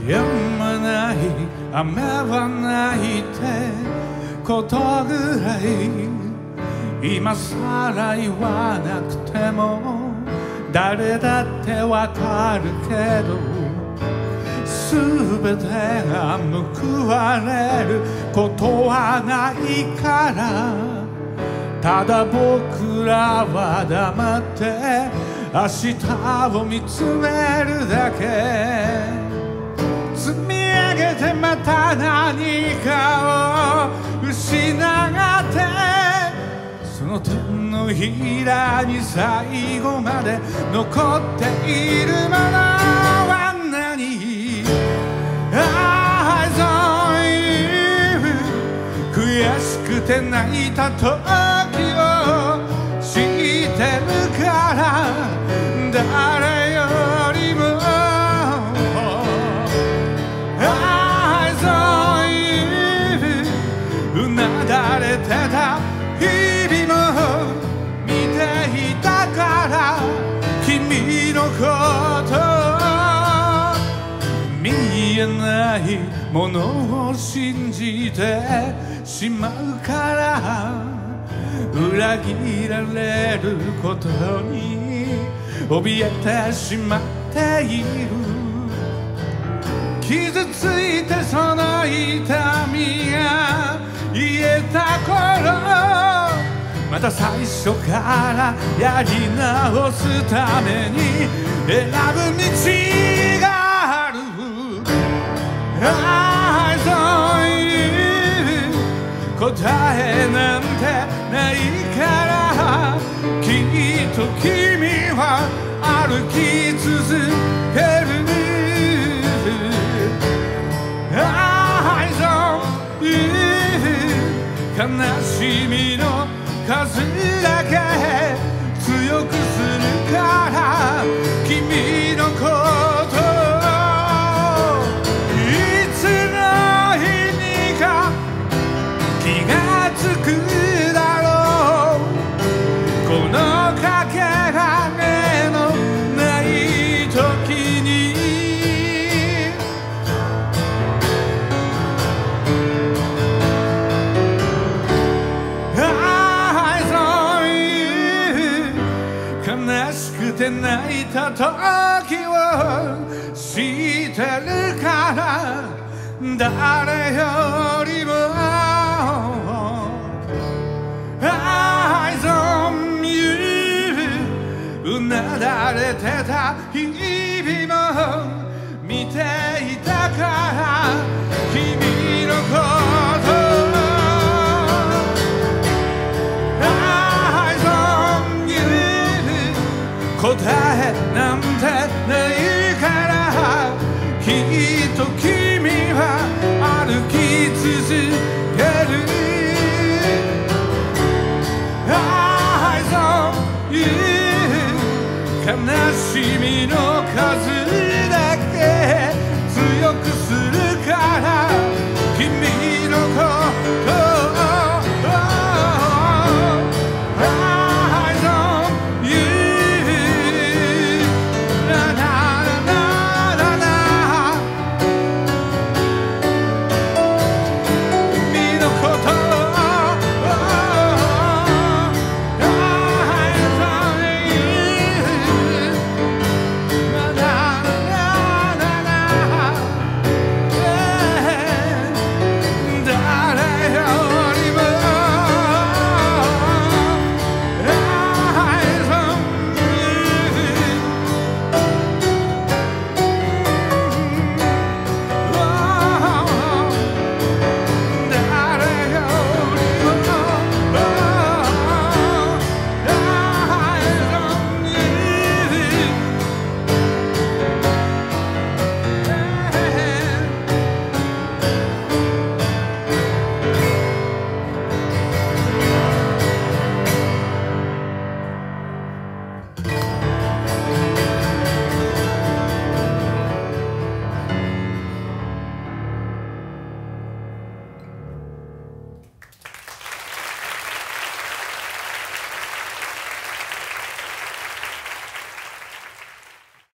やまない雨はないってことぐらい今さら言わなくても誰だってわかるけど全てが報われることはないからただ僕らは黙って明日を見つめるだけ積み上げてまた何かを失ってその手のひらに最後まで残っているものは何 I saw you 悔しくて泣いた時を知ってるから誰よりもI saw you うなだれてた日々も見ていたから君のこと見えないものを信じてしまうから裏切られることに怯えてしまっている傷ついてその痛みが癒えた頃また最初からやり直すために選ぶ道がある I saw you 答えなんてないからきっと君は歩き続ける I saw you 悲しみの数だけ強くするから君のこといつの日にか気がつくだろうこのかけがえのない時に悲しくて泣いた時を知ってるから誰よりも I saw you うなだれてた日々も見ていたから君のこと答えなんてないからきっと君は歩き続ける I saw you 悲しみの数だけ強くする